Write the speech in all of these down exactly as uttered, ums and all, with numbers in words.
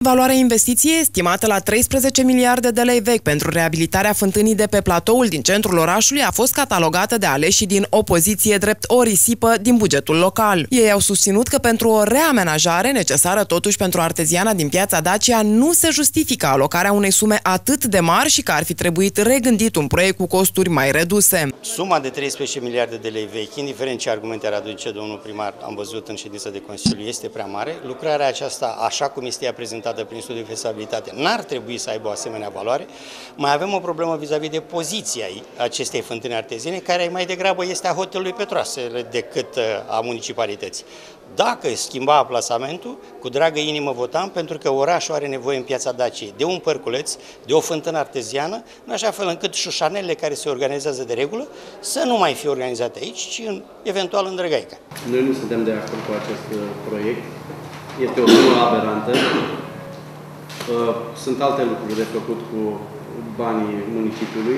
Valoarea investiției estimată la treisprezece miliarde de lei vechi pentru reabilitarea fântânii de pe platoul din centrul orașului a fost catalogată de aleșii din opoziție drept o risipă din bugetul local. Ei au susținut că pentru o reamenajare necesară totuși pentru arteziana din piața Dacia nu se justifică alocarea unei sume atât de mari și că ar fi trebuit regândit un proiect cu costuri mai reduse. Suma de treisprezece miliarde de lei vechi, indiferent ce argumente ar aduce domnul primar, am văzut în ședința de Consiliu, este prea mare. Lucrarea aceasta, așa cum este ea prezentată prin studiul de fezabilitate, n-ar trebui să aibă o asemenea valoare. Mai avem o problemă vis-a-vis de poziția acestei fântâni arteziene, care mai degrabă este a hotelului Petroasele decât a municipalității. Dacă schimba plasamentul, cu dragă inimă votam, pentru că orașul are nevoie în piața Daciei de un părculeț, de o fântână arteziană, în așa fel încât șușanelele care se organizează de regulă să nu mai fie organizate aici, ci în, eventual în Drăgaica. Noi nu suntem de acord cu acest proiect. Este o sumă aberantă. Sunt alte lucruri de făcut cu banii municipiului.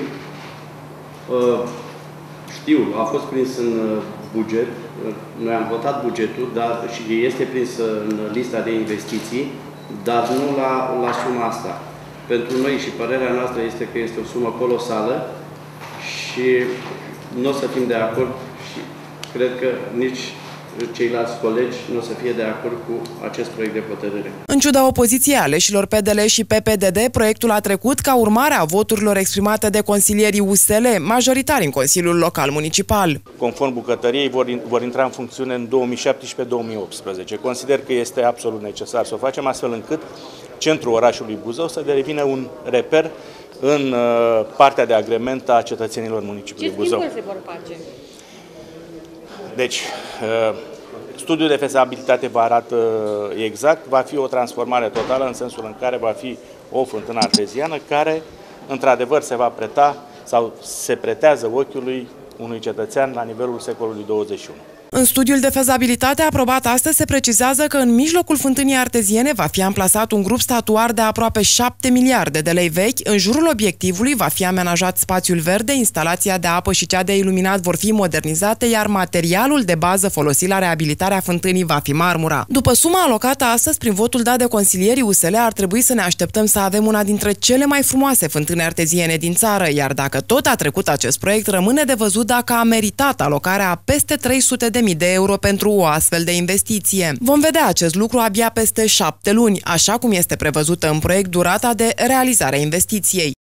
Știu, a fost prins în buget, noi am votat bugetul, dar și este prins în lista de investiții, dar nu la, la suma asta. Pentru noi și părerea noastră este că este o sumă colosală și nu o să fim de acord și cred că nici ceilalți colegi nu o să fie de acord cu acest proiect de hotărâre. În ciuda opoziției aleșilor P D L și P P D D, proiectul a trecut ca urmare a voturilor exprimate de consilierii U S L, majoritari în Consiliul Local Municipal. Conform bucătăriei, vor, vor intra în funcțiune în două mii șaptesprezece două mii optsprezece. Consider că este absolut necesar să o facem, astfel încât centrul orașului Buzău să devină un reper în uh, partea de agrement a cetățenilor municipiului Buzău. Ce schimbări se vor face? Deci, studiul de fezabilitate vă arată exact, va fi o transformare totală în sensul în care va fi o fântână arteziană care, într-adevăr, se va preta sau se pretează ochiului unui cetățean la nivelul secolului douăzeci și unu. În studiul de fezabilitate aprobat astăzi se precizează că în mijlocul fântânii arteziene va fi amplasat un grup statuar de aproape șapte miliarde de lei vechi, în jurul obiectivului va fi amenajat spațiul verde, instalația de apă și cea de iluminat vor fi modernizate, iar materialul de bază folosit la reabilitarea fântânii va fi marmura. După suma alocată astăzi prin votul dat de consilierii U S L, ar trebui să ne așteptăm să avem una dintre cele mai frumoase fântâni arteziene din țară, iar dacă tot a trecut acest proiect, rămâne de văzut dacă a meritat alocarea a peste trei sute de mii de euro pentru o astfel de investiție. Vom vedea acest lucru abia peste șapte luni, așa cum este prevăzută în proiect durata de realizare a investiției.